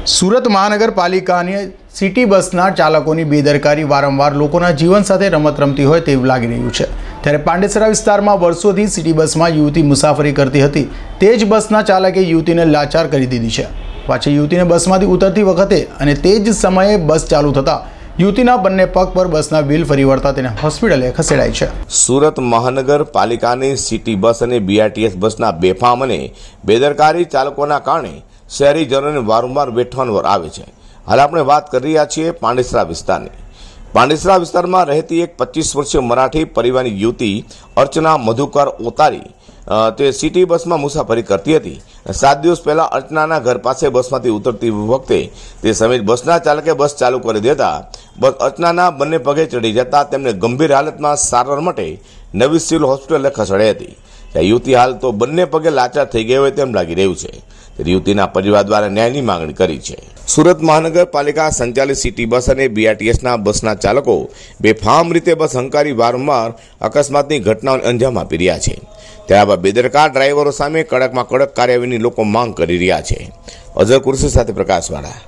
સુરત મહાનગરપાલિકાની સિટી બસના ચાલકોની બેદરકારી વારંવાર લોકોના જીવન સાથે રમત રમતી હોય તેવું લાગી રહ્યું છે। ત્યારે પાંડેસરા વિસ્તારમાં વર્ષોથી સિટી બસમાં યુવતી મુસાફરી કરતી હતી। તે જ બસના ચાલકે યુવતીને લાચાર કરી દીધી છે। પાછી યુવતીને બસમાંથી ઉતરતી વખતે અને તે જ સમયે બસ ચાલુ થતાં યુવતીના બંને પગ પર બસના વ્હીલ ફરી વળતા તેને હોસ્પિટલે ખસેડાઈ છે। સુરત મહાનગરપાલિકાની સિટી બસ અને બીઆરટીએસ બસના બેફામ અને બેદરકારી ચાલકોના કારણે શહેરીજનોને વારંવાર વેઠવાનો આવે છે। હાલ આપણે વાત કરી રહ્યા છીએ પાંડેસરા વિસ્તારની। પાંડેસરા વિસ્તારમાં રહેતી એક 25 વર્ષીય મરાઠી પરિવારની યુવતી અર્ચના મધુકર ઓતારી તે સિટી બસમાં મુસાફરી કરતી હતી। 7 દિવસ પહેલા અર્ચનાના ઘર પાસે બસમાંથી ઉતરતી વખતે તે સમયે બસના ચાલકે બસ ચાલુ કરી દેતા બસ અર્ચનાના બંને પગે ચડી જતા તેમને ગંભીર હાલતમાં સારવાર માટે નવી સિવિલ હોસ્પિટલે ખસેડાઈ હતી। યુવતી હાલ તો બંને પગે લાચાર થઈ ગઈ હોય તેમ લાગી રહ્યું છે। યુવતીના પરિવાર દ્વારા ન્યાયની માંગણી કરી છે। સુરત મહાનગરપાલિકા સંચાલિત સિટી બસ અને બીઆરટીએસના બસના ચાલકો બેફામ રીતે બસ હંકારી વારંવાર અકસ્માતની ઘટનાઓને અંજામ આપી રહ્યા છે। ત્યારે બેદરકાર ડ્રાઈવરો સામે કડકમાં કડક કાર્યવાહીની લોકો માંગ કરી રહ્યા છે। અઝર કુર્સી સાથે પ્રકાશવાળા।